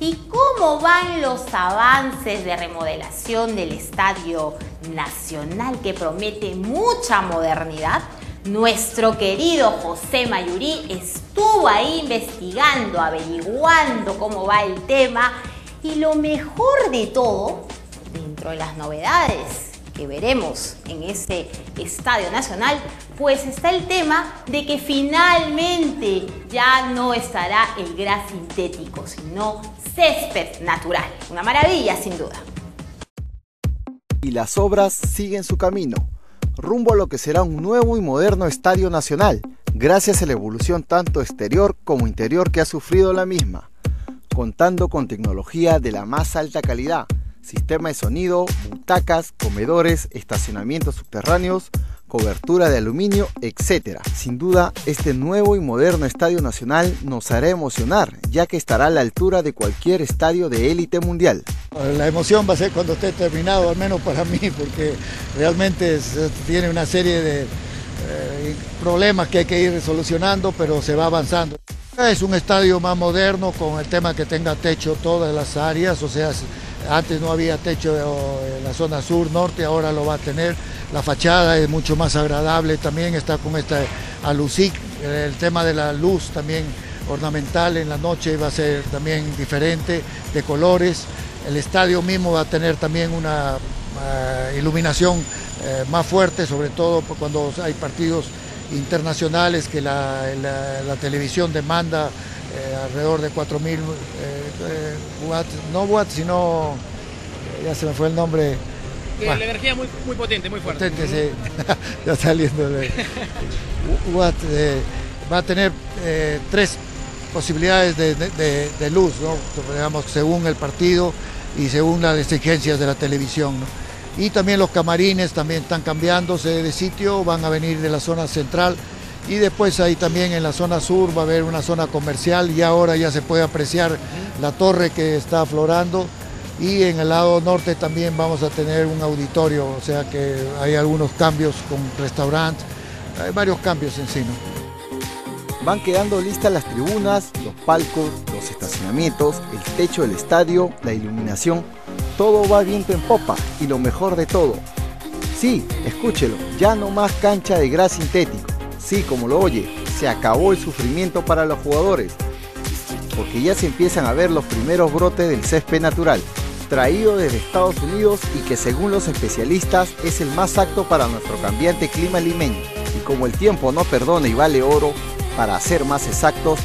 ¿Y cómo van los avances de remodelación del Estadio Nacional, que promete mucha modernidad? Nuestro querido José Mayurí estuvo ahí investigando, averiguando cómo va el tema, y lo mejor de todo, dentro de las novedades que veremos en ese Estadio Nacional, pues está el tema de que finalmente ya no estará el gras sintético, sino césped natural. Una maravilla, sin duda. Y las obras siguen su camino, rumbo a lo que será un nuevo y moderno Estadio Nacional, gracias a la evolución tanto exterior como interior que ha sufrido la misma, contando con tecnología de la más alta calidad, sistema de sonido, butacas, comedores, estacionamientos subterráneos, cobertura de aluminio, etc. Sin duda, este nuevo y moderno Estadio Nacional nos hará emocionar, ya que estará a la altura de cualquier estadio de élite mundial. La emoción va a ser cuando esté terminado, al menos para mí, porque realmente tiene una serie de problemas que hay que ir solucionando, pero se va avanzando. Es un estadio más moderno, con el tema que tenga techo todas las áreas, o sea, antes no había techo en la zona sur, norte, ahora lo va a tener. La fachada es mucho más agradable, también está con esta alusic, el tema de la luz también ornamental en la noche va a ser también diferente, de colores. El estadio mismo va a tener también una iluminación más fuerte, sobre todo cuando hay partidos internacionales que la televisión demanda alrededor de 4.000 watts, no watts, sino, ya se me fue el nombre. La energía muy potente, muy fuerte. Sí. Ya saliendo watt, va a tener 3 posibilidades de luz, ¿no? Digamos, según el partido y según las exigencias de la televisión, ¿no? Y también los camarines también están cambiándose de sitio, van a venir de la zona central, y después ahí también en la zona sur va a haber una zona comercial, y ahora ya se puede apreciar la torre que está aflorando, y en el lado norte también vamos a tener un auditorio, o sea que hay algunos cambios con restaurantes, hay varios cambios en sí, ¿no? Van quedando listas las tribunas, los palcos, los estacionamientos, el techo del estadio, la iluminación. Todo va viento en popa, y lo mejor de todo, sí, escúchelo, ya no más cancha de gras sintético. Sí, como lo oye, se acabó el sufrimiento para los jugadores, porque ya se empiezan a ver los primeros brotes del césped natural, traído desde Estados Unidos, y que según los especialistas es el más apto para nuestro cambiante clima limeño. Y como el tiempo no perdona y vale oro, para ser más exactos,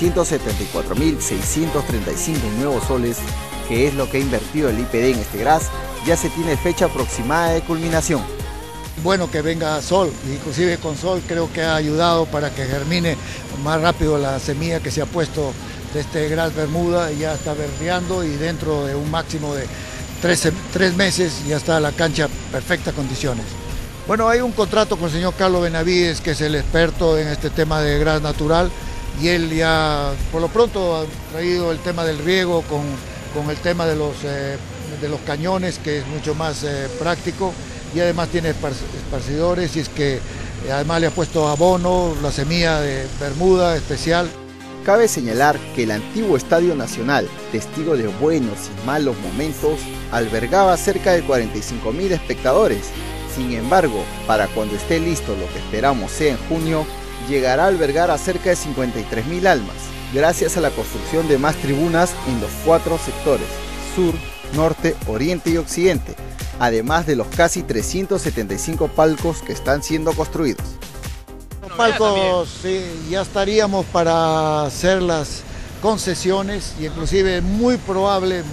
974.635 nuevos soles, que es lo que ha invertido el IPD en este gras, ya se tiene fecha aproximada de culminación. Bueno que venga sol, inclusive con sol creo que ha ayudado para que germine más rápido la semilla que se ha puesto de este gras Bermuda, y ya está verdeando, y dentro de un máximo de 3 meses ya está la cancha en perfectas condiciones. Bueno, hay un contrato con el señor Carlos Benavides, que es el experto en este tema de gras natural, y él ya por lo pronto ha traído el tema del riego con el tema de los cañones, que es mucho más práctico, y además tiene esparcidores, y es que además le ha puesto abono, la semilla de Bermuda especial. Cabe señalar que el antiguo Estadio Nacional, testigo de buenos y malos momentos, albergaba cerca de 45.000 espectadores. Sin embargo, para cuando esté listo, lo que esperamos sea en junio, llegará a albergar a cerca de 53.000 almas, gracias a la construcción de más tribunas en los 4 sectores, sur, norte, oriente y occidente, además de los casi 375 palcos que están siendo construidos. Los palcos, sí, ya estaríamos para hacer las concesiones, y inclusive muy probable,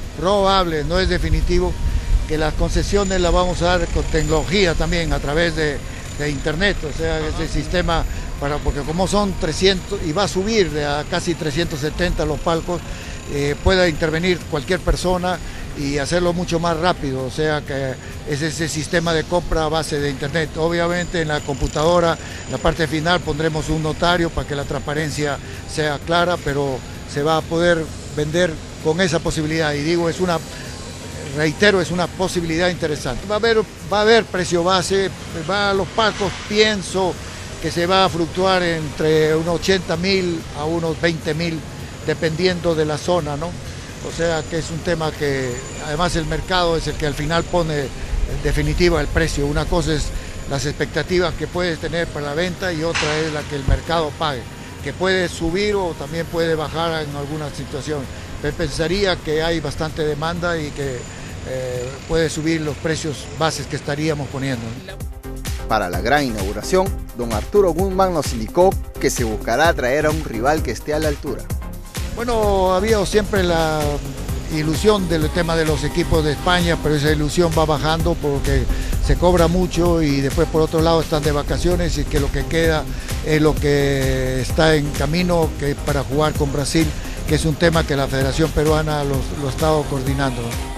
no es definitivo, que las concesiones las vamos a dar con tecnología también, a través de internet, o sea, ese sistema, porque como son 300 y va a subir a casi 370 los palcos, pueda intervenir cualquier persona y hacerlo mucho más rápido, o sea que es ese sistema de compra a base de internet. Obviamente en la computadora, en la parte final, pondremos un notario para que la transparencia sea clara, pero se va a poder vender con esa posibilidad, y digo, reitero, es una posibilidad interesante. Va a haber precio base, los palcos pienso que se va a fluctuar entre unos 80.000 a unos 20.000, dependiendo de la zona, ¿no? o sea que es un tema que además el mercado es el que al final pone en definitiva el precio. Una cosa es las expectativas que puedes tener para la venta y otra es la que el mercado pague, que puede subir o también puede bajar en alguna situación. Pero pensaría que hay bastante demanda y que puede subir los precios bases que estaríamos poniendo. Para la gran inauguración, don Arturo Guzmán nos indicó que se buscará traer a un rival que esté a la altura. Bueno, había siempre la ilusión del tema de los equipos de España, pero esa ilusión va bajando porque se cobra mucho y después por otro lado están de vacaciones y que lo que queda es lo que está en camino que para jugar con Brasil, que es un tema que la Federación Peruana lo ha estado coordinando.